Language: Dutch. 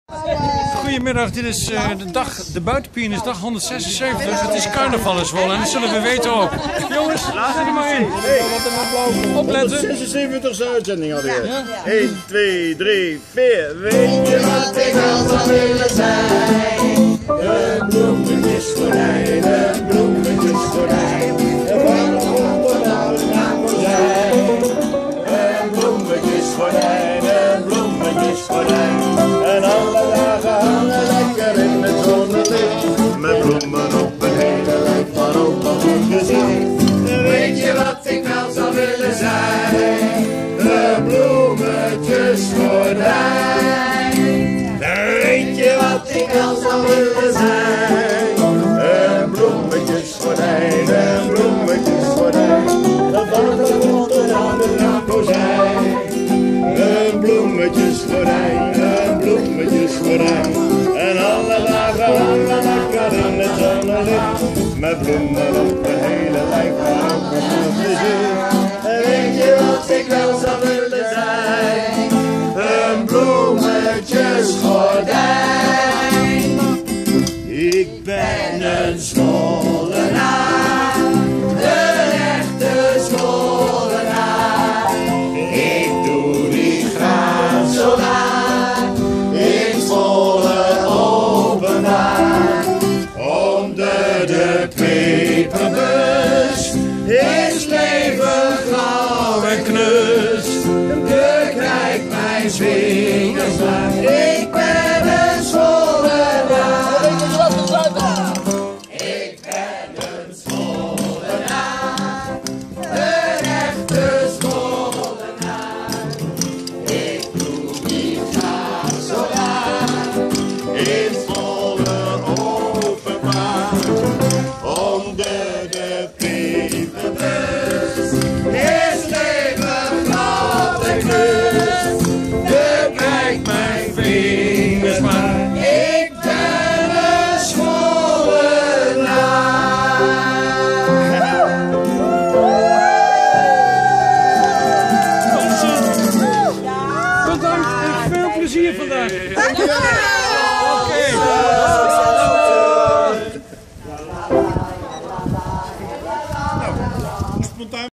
Goedemiddag, dit is de Buitenpianist, dag 176. Het is carnaval in Zwolle en dat zullen we weten ook. Jongens, zet er maar in. Opletten. 76e uitzending alweer. Ja? 1, 2, 3, 4. Weet je wat ik wel zou willen zijn? Een bloemetjesgordijn, een bloemetjesgordijn. Een bloemetjesgordijn, een bloemetjesgordijn. En alle dagen hangen lekker in met zonnelicht. Met bloemen op een hele lijf van opa goed gezicht. Weet je wat ik wel zou willen zijn? Een bloemetjesgordijn. Weet je wat ik wel zou willen zijn? Een bloemetjesgordijn, een bloemetjesgordijn. Een watermotor aan de naamkozijn. Een bloemetjesgordijn, een bloemetjesgordijn. En alle dagen hangen lekker in het zonnelicht. Met bloemen op een hele lijf van ook een goed gezicht. En weet je wat ik wel zou willen zijn? Een bloemetjesgordijn. Ik ben een Zwollenaar, een echte Zwollenaar. Ik doe niet graag zo raar, in Zwolle openbaar. Onder de peperbus is leven gauw en knus. Bekijk mijn vingers maar, ik ben een Zwollenaar. Ik ben een Zwollenaar, een echte Zwollenaar. Ik doe niet graag zo raar, in Zwolle openbaar. Onder de peperbus is leven glad en knus. Bekijk mijn vingers maar, ik ben een Zwollenaar. Bedankt en veel plezier vandaag. Oké.